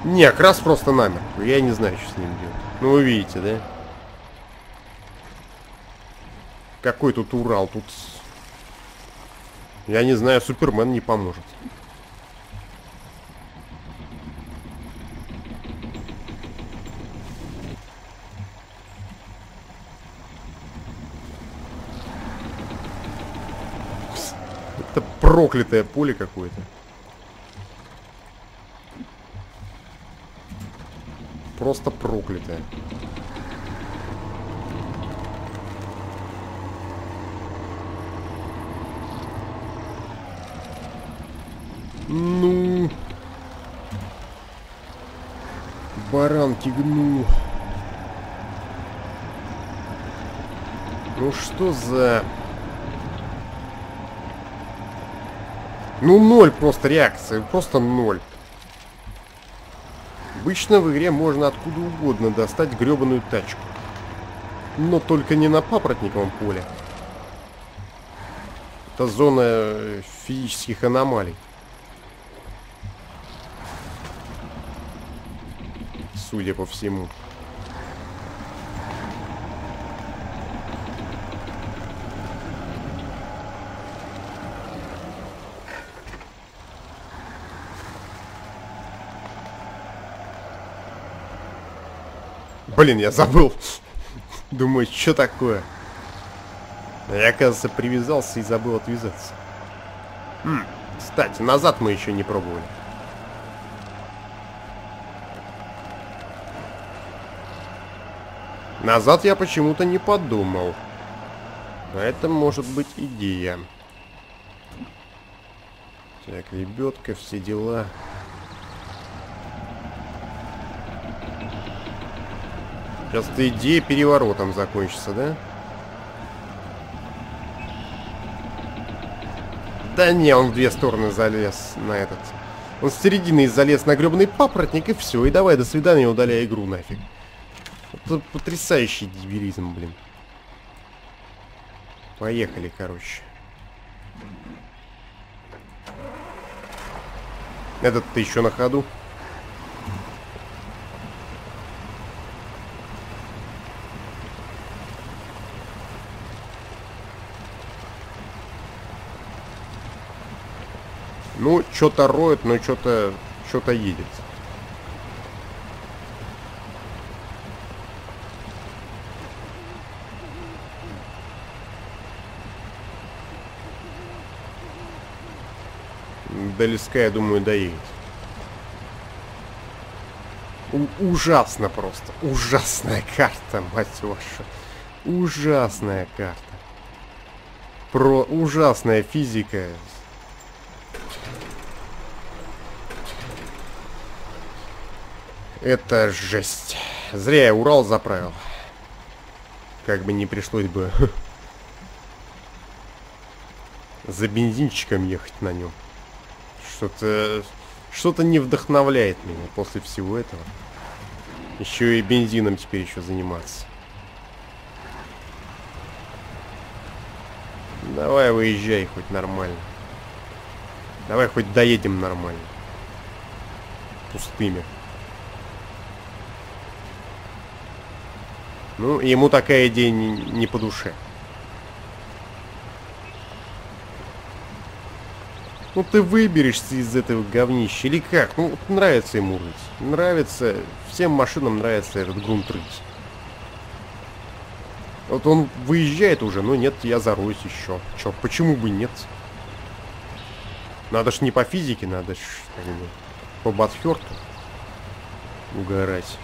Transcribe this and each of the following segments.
Не, крас просто намер. Я не знаю, что с ним делать. Ну, вы видите, да? Какой тут Урал? Тут... Я не знаю, Супермен не поможет. Это проклятое поле какое-то. Просто проклятое. Ну... Баранки гну. Ну что за... Ну ноль просто реакции. Просто ноль. Обычно в игре можно откуда угодно достать гребаную тачку. Но только не на папоротниковом поле. Это зона физических аномалий. Судя по всему. Блин, я забыл. Думаю, что такое? Я, оказывается, привязался и забыл отвязаться. Кстати, назад мы еще не пробовали. Назад я почему-то не подумал. А это может быть идея. Так, лебедка, все дела. Сейчас эта идея переворотом закончится, да? Да не, он в две стороны залез на этот. Он с середины залез на гребаный папоротник и все. И давай, до свидания, удаляй игру нафиг. Это потрясающий дебилизм, блин. Поехали, короче. Этот-то еще на ходу. Ну, что-то роет, но что-то едет. До леска, я думаю, доедет. Ужасно просто. Ужасная карта, мать ваша. Ужасная карта. Ужасная физика. Это жесть. Зря я Урал заправил. Как бы не пришлось бы за бензинчиком ехать на нем. Что-то не вдохновляет меня после всего этого. Еще и бензином теперь еще заниматься. Давай выезжай хоть нормально. Давай хоть доедем нормально. Пустыми. Ну, ему такая идея не по душе. Ну, ты выберешься из этого говнища. Или как? Ну, нравится ему рыть. Нравится. Всем машинам нравится этот грунт рыть. Вот он выезжает уже, но нет, я зароюсь еще. Че, почему бы нет? Надо ж не по физике, надо ж как бы, по Батхёрту угорать.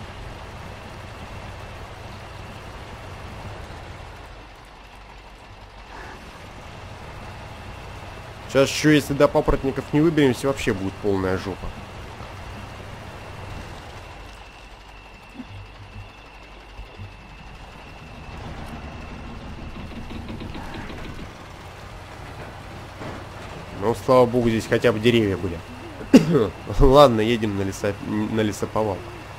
Сейчас еще, если до папоротников не выберемся, вообще будет полная жопа. Ну, слава богу, здесь хотя бы деревья были. Ладно, едем на лесоповал.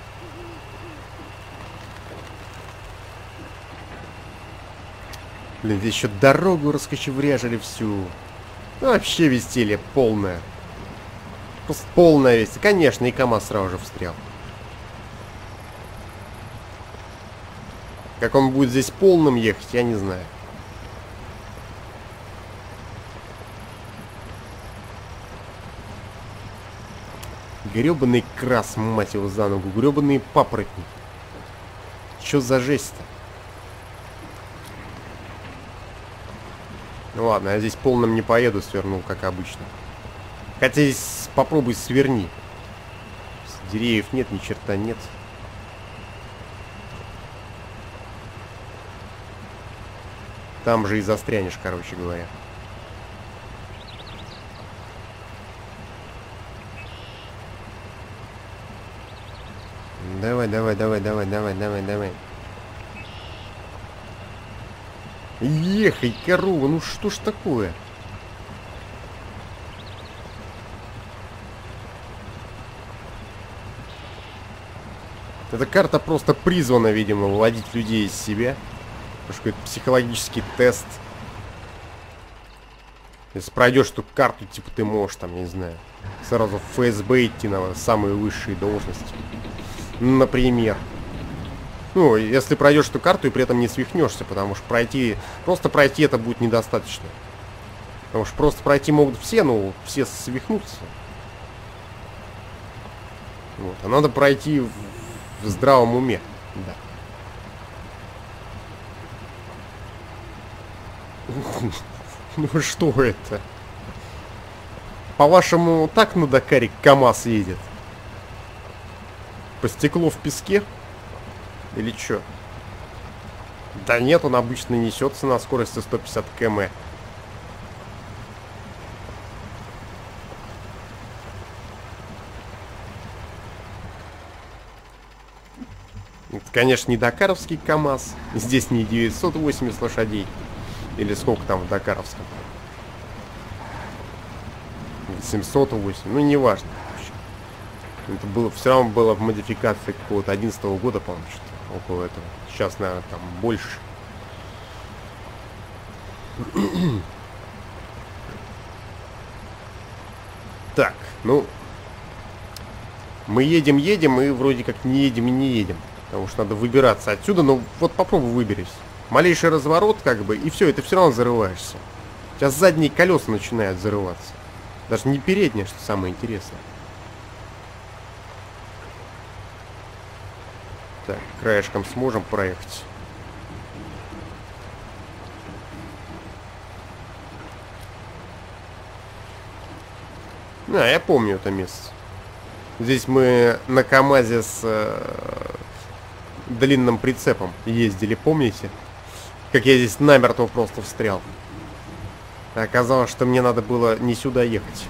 Блин, здесь еще дорогу раскочевряжили всю. Вообще веселье полное. Полная весь. Конечно, и КамАЗ сразу же встрял. Как он будет здесь полным ехать, я не знаю. Гребаный крас, мать его за ногу. Гребаные папоротники. Чё за жесть-то? Ну ладно, я здесь полным не поеду, свернул, как обычно. Хотя здесь попробуй сверни. Деревьев нет, ни черта нет. Там же и застрянешь, короче говоря. Давай, давай, давай, давай, давай, давай, давай. Ехай, корова, ну что ж такое? Эта карта просто призвана, видимо, выводить людей из себя. Потому что это психологический тест. Если пройдешь эту карту, типа ты можешь, там, не знаю, сразу в ФСБ идти на самые высшие должности. Например. Ну, если пройдешь эту карту и при этом не свихнешься, потому что просто пройти это будет недостаточно. Потому что просто пройти могут все, но все свихнутся. Вот. А надо пройти в здравом уме. Да. Ну что это? По-вашему, так на Дакаре КамАЗ едет? По стеклу в песке? Или чё? Да нет, он обычно несется на скорости 150 км. Это, конечно, не дакаровский КамАЗ. Здесь не 980 лошадей. Или сколько там в дакаровском? 708. Ну, неважно. Это было, все равно было в модификации какого-то 11-го года, по-моему, что-то около этого. Сейчас, наверное, там больше. Так, ну... Мы едем и вроде как не едем и не едем. Потому что надо выбираться отсюда. Но вот попробуй выберись. Малейший разворот, как бы, и все, и ты все равно зарываешься. Сейчас задние колеса начинают зарываться. Даже не передние, что самое интересное. Так, краешком сможем проехать. А, я помню это место. Здесь мы на КамАЗе с длинным прицепом ездили, помните? Как я здесь намертво просто встрял. Оказалось, что мне надо было не сюда ехать.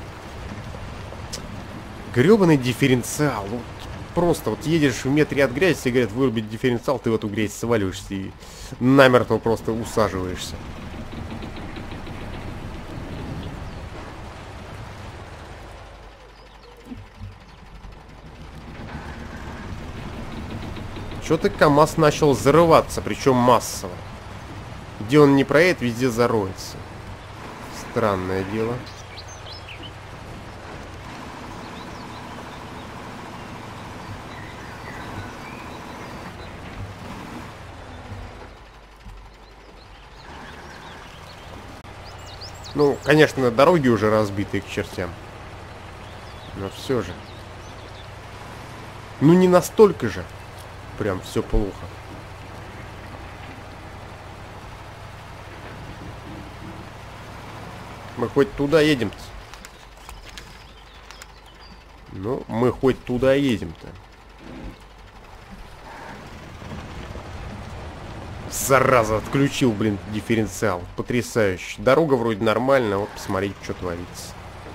Гребаный дифференциал. Вот просто вот едешь в метре от грязи, тебе говорят вырубить дифференциал, ты в эту грязь сваливаешься и намертво просто усаживаешься. Что-то КамАЗ начал зарываться, причем массово. Где он не проедет, везде зароется. Странное дело. Ну, конечно, дороги уже разбитые к чертям. Но все же. Ну, не настолько же. Прям все плохо. Мы хоть туда едем-то. Ну, мы хоть туда едем-то. Зараза, отключил, блин, дифференциал. Потрясающе. Дорога вроде нормальная, вот посмотрите, что творится.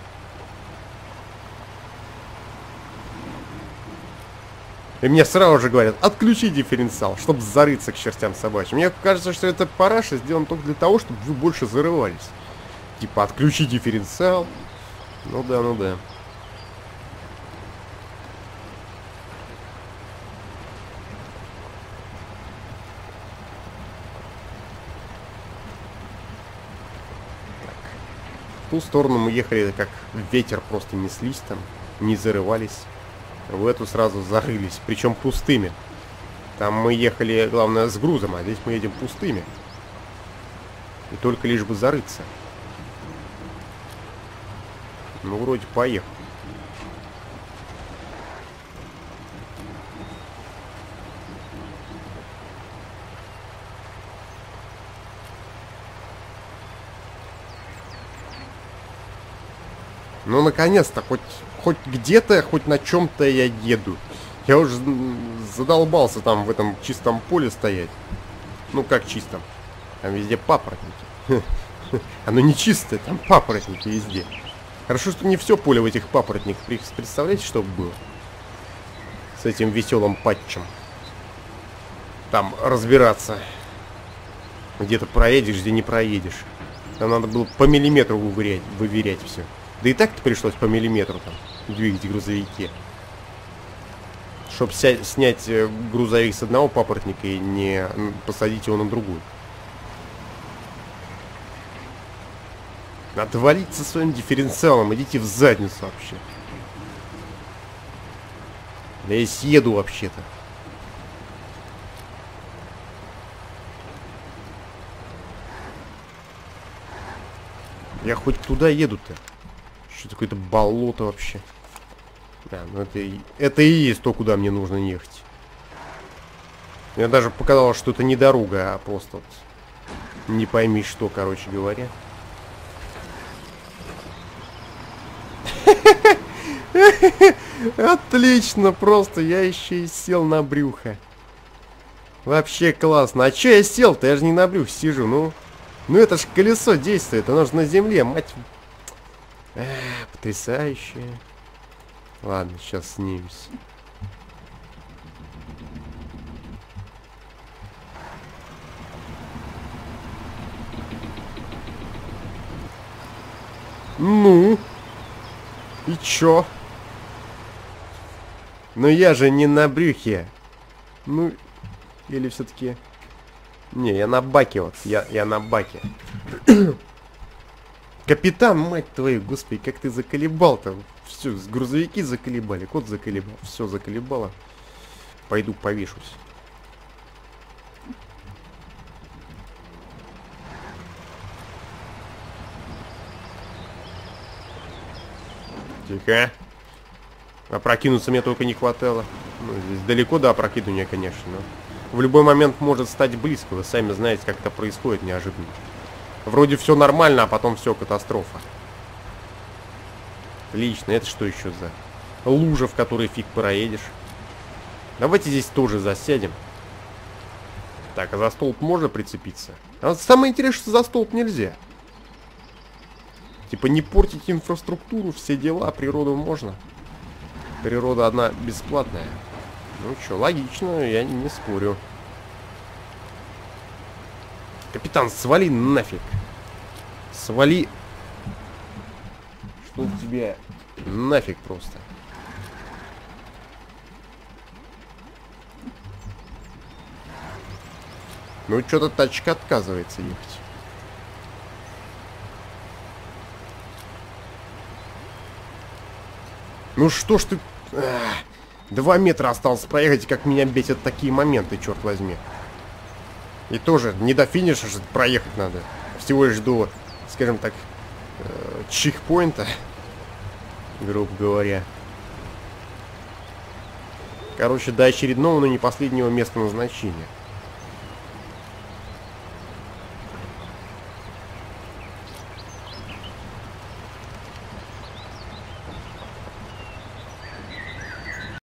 И мне сразу же говорят, отключи дифференциал, чтобы зарыться к чертям собачьим. Мне кажется, что это параша сделан только для того, чтобы вы больше зарывались. Типа, отключи дифференциал. Ну да, ну да. В ту сторону мы ехали, как ветер, просто неслись там, не зарывались. В эту сразу зарылись, причем пустыми. Там мы ехали, главное, с грузом, а здесь мы едем пустыми. И только лишь бы зарыться. Ну, вроде поехал. Ну, наконец-то, хоть где-то, хоть на чем-то я еду. Я уже задолбался там в этом чистом поле стоять. Ну, как чистом? Там везде папоротники. Оно не чистое, там папоротники везде. Хорошо, что не все поле в этих папоротниках. Представляете, что было? С этим веселым патчем. Там разбираться. Где-то проедешь, где не проедешь. Там надо было по миллиметру выверять все. Да и так-то пришлось по миллиметру там двигать грузовики. Чтоб снять грузовик с одного папоротника и не посадить его на другой. Надо валить со своим дифференциалом. Идите в задницу вообще. Да я съеду вообще-то. Я хоть туда еду-то. Что такое-то болото вообще? Да, ну это и есть то, куда мне нужно ехать. Мне даже показалось, что это не дорога, а просто вот не пойми что, короче говоря. Отлично, просто я еще и сел на брюхо. Вообще классно. А че я сел-то? Я же не на брюхе сижу, ну. Ну это ж колесо действует, оно же на земле, мать. Потрясающе. Ладно, сейчас снимемся. Ну? И чё? Но я же не на брюхе. Ну, или все-таки... Не, я на баке вот. Я на баке. Капитан, мать твою, господи, как ты заколебал-то. Все, грузовики заколебали, кот заколебал. Все заколебало. Пойду повешусь. Тихо. Опрокинуться мне только не хватало. Ну, здесь далеко до опрокидывания, конечно, но в любой момент может стать близко. Вы сами знаете, как это происходит неожиданно. Вроде все нормально, а потом все катастрофа. Отлично, это что еще за лужа, в которой фиг проедешь? Давайте здесь тоже засядем. Так, а за столб можно прицепиться? А самое интересное, что за столб нельзя. Типа не портить инфраструктуру, все дела, природу можно. Природа одна бесплатная. Ну что, логично, я не спорю. Капитан, свали нафиг. Свали. Что тебе нафиг просто. Ну что-то тачка отказывается ехать. Ну что ж ты... 2 метра осталось проехать, как меня бесят такие моменты, черт возьми. И тоже не до финиша же проехать надо. Всего лишь до, скажем так, чекпоинта, грубо говоря. Короче, до очередного, но не последнего места назначения.